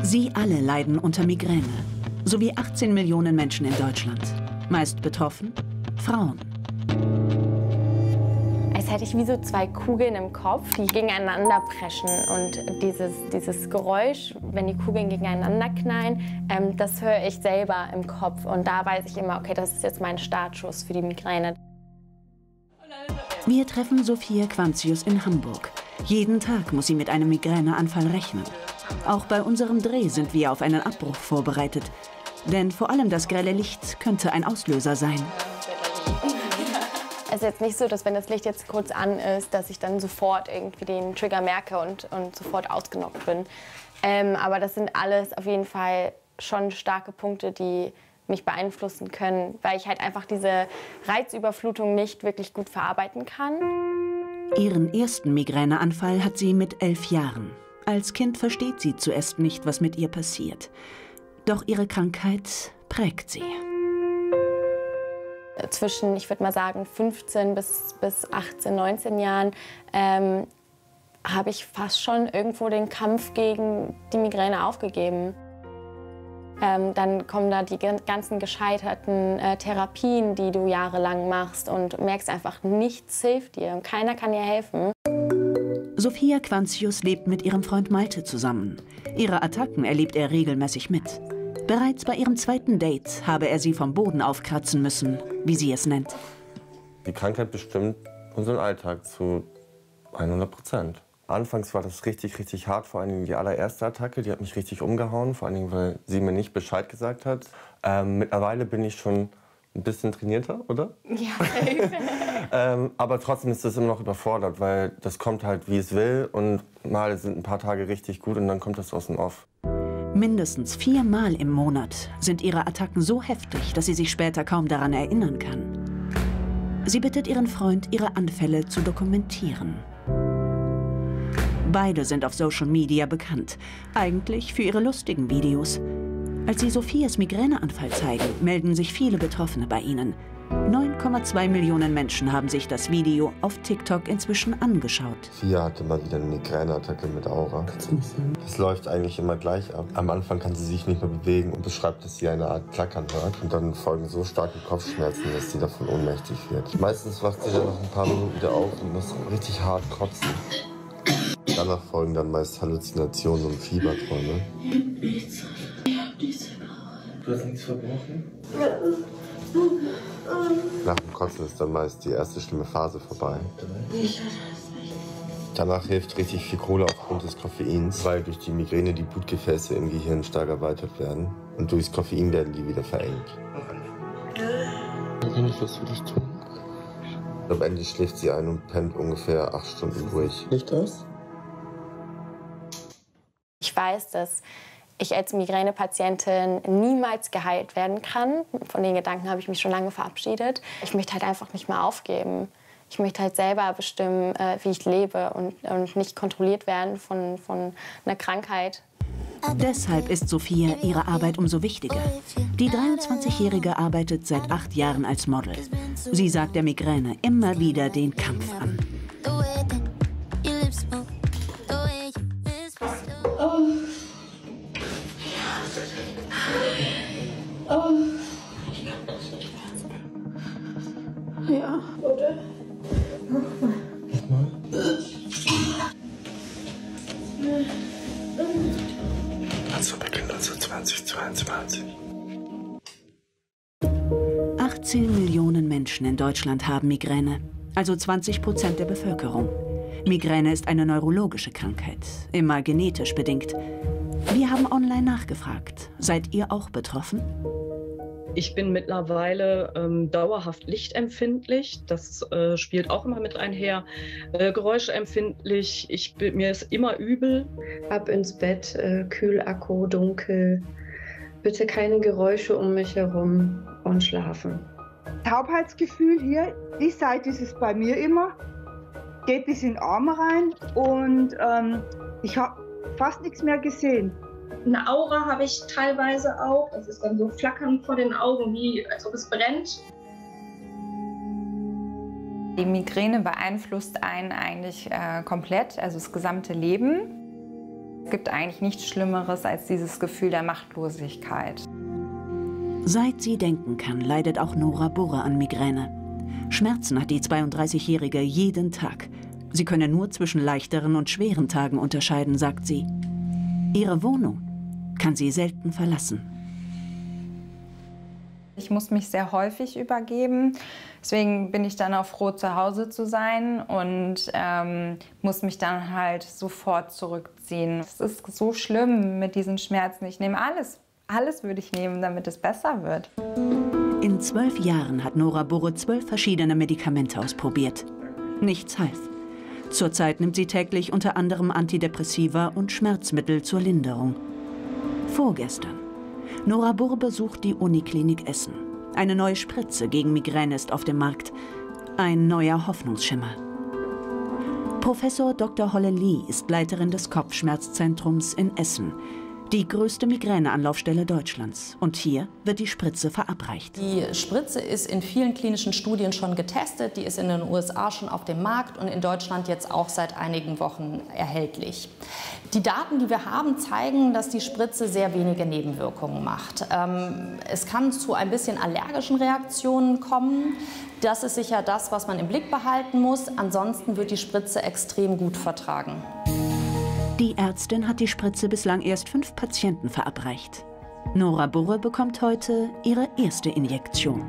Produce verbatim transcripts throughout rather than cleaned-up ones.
Sie alle leiden unter Migräne, sowie achtzehn Millionen Menschen in Deutschland. Meist betroffen Frauen. Als hätte ich wie so zwei Kugeln im Kopf, die gegeneinander preschen. Und dieses, dieses Geräusch, wenn die Kugeln gegeneinander knallen, ähm, das höre ich selber im Kopf. Und da weiß ich immer, okay, das ist jetzt mein Startschuss für die Migräne. Wir treffen Sophia Quantius in Hamburg. Jeden Tag muss sie mit einem Migräneanfall rechnen. Auch bei unserem Dreh sind wir auf einen Abbruch vorbereitet. Denn vor allem das grelle Licht könnte ein Auslöser sein. Es ist jetzt nicht so, dass wenn das Licht jetzt kurz an ist, dass ich dann sofort irgendwie den Trigger merke und, und sofort ausgenockt bin. Ähm, aber das sind alles auf jeden Fall schon starke Punkte, die mich beeinflussen können, weil ich halt einfach diese Reizüberflutung nicht wirklich gut verarbeiten kann. Ihren ersten Migräneanfall hat sie mit elf Jahren. Als Kind versteht sie zuerst nicht, was mit ihr passiert. Doch ihre Krankheit prägt sie. Zwischen, ich würde mal sagen, fünfzehn bis, bis achtzehn, neunzehn Jahren ähm, habe ich fast schon irgendwo den Kampf gegen die Migräne aufgegeben. Ähm, dann kommen da die ganzen gescheiterten äh, Therapien, die du jahrelang machst und merkst einfach, nichts hilft dir und keiner kann dir helfen. Sophia Quantius lebt mit ihrem Freund Malte zusammen. Ihre Attacken erlebt er regelmäßig mit. Bereits bei ihrem zweiten Date habe er sie vom Boden aufkratzen müssen, wie sie es nennt. Die Krankheit bestimmt unseren Alltag zu hundert Prozent. Anfangs war das richtig, richtig hart, vor allem die allererste Attacke, die hat mich richtig umgehauen, vor allem weil sie mir nicht Bescheid gesagt hat. Ähm, mittlerweile bin ich schon ein bisschen trainierter, oder? Ja, ähm, aber trotzdem ist das immer noch überfordert, weil das kommt halt, wie es will und mal sind ein paar Tage richtig gut und dann kommt das aus dem Off. Mindestens viermal im Monat sind ihre Attacken so heftig, dass sie sich später kaum daran erinnern kann. Sie bittet ihren Freund, ihre Anfälle zu dokumentieren. Beide sind auf Social Media bekannt, eigentlich für ihre lustigen Videos. Als sie Sophias Migräneanfall zeigen, melden sich viele Betroffene bei ihnen. neun Komma zwei Millionen Menschen haben sich das Video auf TikTok inzwischen angeschaut. Sophia hatte mal wieder eine Migräneattacke mit Aura. Das läuft eigentlich immer gleich ab. Am Anfang kann sie sich nicht mehr bewegen und beschreibt, dass sie eine Art Klackern hört. Und dann folgen so starke Kopfschmerzen, dass sie davon ohnmächtig wird. Meistens wacht sie dann nach ein paar Minuten wieder auf und muss richtig hart kotzen. Danach folgen dann meist Halluzinationen und Fieberträume. Du hast nichts verbrochen? Nach dem Kotzen ist dann meist die erste schlimme Phase vorbei. Danach hilft richtig viel Kohle aufgrund des Koffeins, weil durch die Migräne die Blutgefäße im Gehirn stark erweitert werden. Und durchs Koffein werden die wieder verengt. Kann ich was für dich tun? Am Ende schläft sie ein und pennt ungefähr acht Stunden durch. Nicht das? Ich weiß, dass ich als Migränepatientin niemals geheilt werden kann. Von den Gedanken habe ich mich schon lange verabschiedet. Ich möchte halt einfach nicht mehr aufgeben. Ich möchte halt selber bestimmen, wie ich lebe und, und nicht kontrolliert werden von, von einer Krankheit. Deshalb ist Sophia ihre Arbeit umso wichtiger. Die dreiundzwanzigjährige arbeitet seit acht Jahren als Model. Sie sagt der Migräne immer wieder den Kampf an. Oh. Ja, oder? Nochmal. Also beginnt also zweitausendzweiundzwanzig. achtzehn Millionen Menschen in Deutschland haben Migräne, also zwanzig Prozent der Bevölkerung. Migräne ist eine neurologische Krankheit, immer genetisch bedingt. Wir haben online nachgefragt. Seid ihr auch betroffen? Ich bin mittlerweile ähm, dauerhaft lichtempfindlich. Das äh, spielt auch immer mit einher. Äh, geräuschempfindlich. Ich, mir ist immer übel. Ab ins Bett, äh, Kühlakku, dunkel. Bitte keine Geräusche um mich herum und schlafen. Taubheitsgefühl hier, die Seite ist es bei mir immer. Geht bis in den Arm rein und ähm, ich habe fast nichts mehr gesehen. Eine Aura habe ich teilweise auch. Das ist dann so Flackern vor den Augen, wie als ob es brennt. Die Migräne beeinflusst einen eigentlich äh, komplett, also das gesamte Leben. gibt eigentlich nichts Schlimmeres als dieses Gefühl der Machtlosigkeit. Seit sie denken kann, leidet auch Nora Burre an Migräne. Schmerzen hat die zweiunddreißigjährige jeden Tag. Sie könne nur zwischen leichteren und schweren Tagen unterscheiden, sagt sie. Ihre Wohnung kann sie selten verlassen. Ich muss mich sehr häufig übergeben. Deswegen bin ich dann auch froh, zu Hause zu sein und ähm, muss mich dann halt sofort zurückziehen. Es ist so schlimm mit diesen Schmerzen. Ich nehme alles. Alles würde ich nehmen, damit es besser wird. In zwölf Jahren hat Nora Burre zwölf verschiedene Medikamente ausprobiert. Nichts half. Zurzeit nimmt sie täglich unter anderem Antidepressiva und Schmerzmittel zur Linderung. Vorgestern. Nora Burre besucht die Uniklinik Essen. Eine neue Spritze gegen Migräne ist auf dem Markt. Ein neuer Hoffnungsschimmer. Professor Doktor Holle Lee ist Leiterin des Kopfschmerzzentrums in Essen. Die größte Migräneanlaufstelle Deutschlands. Und hier wird die Spritze verabreicht. Die Spritze ist in vielen klinischen Studien schon getestet. Die ist in den U S A schon auf dem Markt und in Deutschland jetzt auch seit einigen Wochen erhältlich. Die Daten, die wir haben, zeigen, dass die Spritze sehr wenige Nebenwirkungen macht. Ähm, es kann zu ein bisschen allergischen Reaktionen kommen. Das ist sicher das, was man im Blick behalten muss. Ansonsten wird die Spritze extrem gut vertragen. Die Ärztin hat die Spritze bislang erst fünf Patienten verabreicht. Nora Burre bekommt heute ihre erste Injektion.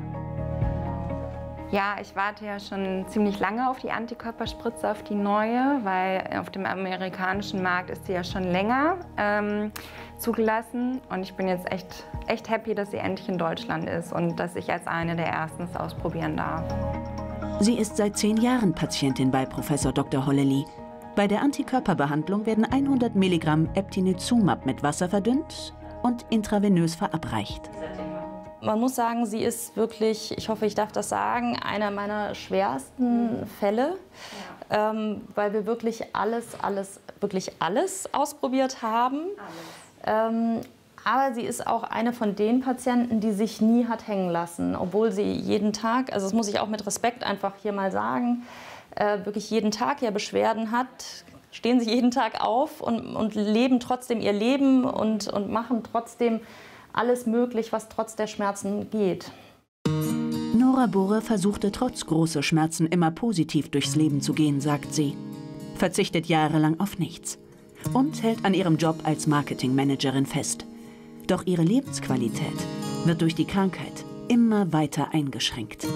Ja, ich warte ja schon ziemlich lange auf die Antikörperspritze, auf die neue, weil auf dem amerikanischen Markt ist sie ja schon länger ähm, zugelassen. Und ich bin jetzt echt, echt happy, dass sie endlich in Deutschland ist und dass ich als eine der Ersten es ausprobieren darf. Sie ist seit zehn Jahren Patientin bei Professor Doktor Holle Lee. Bei der Antikörperbehandlung werden hundert Milligramm Eptinezumab mit Wasser verdünnt und intravenös verabreicht. Man muss sagen, sie ist wirklich, ich hoffe, ich darf das sagen, einer meiner schwersten Fälle, ja. ähm, weil wir wirklich alles, alles, wirklich alles ausprobiert haben. Alles. Ähm, aber sie ist auch eine von den Patienten, die sich nie hat hängen lassen, obwohl sie jeden Tag, also das muss ich auch mit Respekt einfach hier mal sagen, äh, wirklich jeden Tag ja Beschwerden hat, stehen sie jeden Tag auf und, und leben trotzdem ihr Leben und, und machen trotzdem alles möglich, was trotz der Schmerzen geht. Nora Burre versuchte trotz großer Schmerzen immer positiv durchs Leben zu gehen, sagt sie. Verzichtet jahrelang auf nichts und hält an ihrem Job als Marketingmanagerin fest. Doch ihre Lebensqualität wird durch die Krankheit immer weiter eingeschränkt.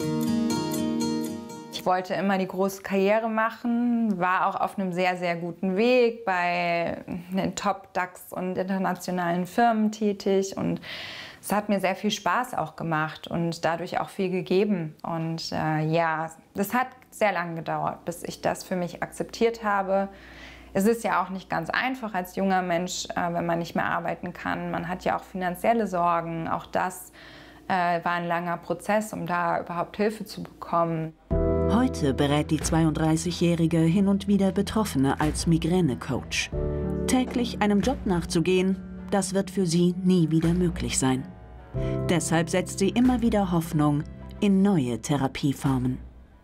Ich wollte immer die große Karriere machen, war auch auf einem sehr, sehr guten Weg, bei den Top-DAX und internationalen Firmen tätig. Und es hat mir sehr viel Spaß auch gemacht und dadurch auch viel gegeben. Und äh, ja, das hat sehr lange gedauert, bis ich das für mich akzeptiert habe. Es ist ja auch nicht ganz einfach als junger Mensch, äh, wenn man nicht mehr arbeiten kann. Man hat ja auch finanzielle Sorgen. Auch das äh, war ein langer Prozess, um da überhaupt Hilfe zu bekommen. Heute berät die zweiunddreißigjährige hin und wieder Betroffene als Migräne-Coach. Täglich einem Job nachzugehen, das wird für sie nie wieder möglich sein. Deshalb setzt sie immer wieder Hoffnung in neue Therapieformen.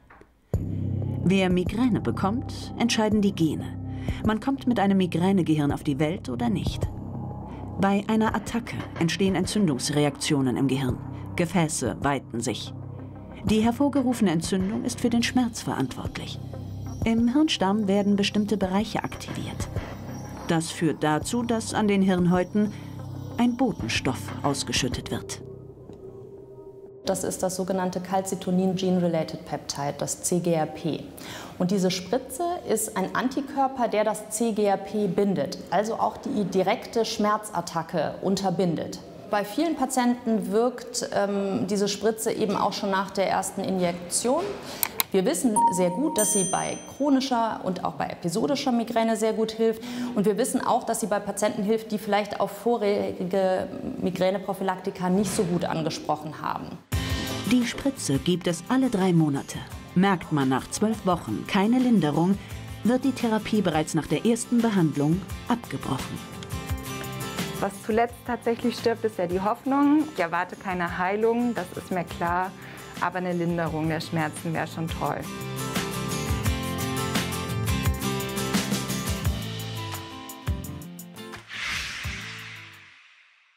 Wer Migräne bekommt, entscheiden die Gene. Man kommt mit einem Migränegehirn auf die Welt oder nicht. Bei einer Attacke entstehen Entzündungsreaktionen im Gehirn. Gefäße weiten sich. Die hervorgerufene Entzündung ist für den Schmerz verantwortlich. Im Hirnstamm werden bestimmte Bereiche aktiviert. Das führt dazu, dass an den Hirnhäuten ein Botenstoff ausgeschüttet wird. Das ist das sogenannte Calcitonin Gene-Related Peptide, das C G R P. Und diese Spritze ist ein Antikörper, der das C G R P bindet, also auch die direkte Schmerzattacke unterbindet. Bei vielen Patienten wirkt ähm, diese Spritze eben auch schon nach der ersten Injektion. Wir wissen sehr gut, dass sie bei chronischer und auch bei episodischer Migräne sehr gut hilft. Und wir wissen auch, dass sie bei Patienten hilft, die vielleicht auf vorherige Migräneprophylaktika nicht so gut angesprochen haben. Die Spritze gibt es alle drei Monate. Merkt man nach zwölf Wochen keine Linderung, wird die Therapie bereits nach der ersten Behandlung abgebrochen. Was zuletzt tatsächlich stirbt, ist ja die Hoffnung. Ich erwarte keine Heilung, das ist mir klar, aber eine Linderung der Schmerzen wäre schon toll.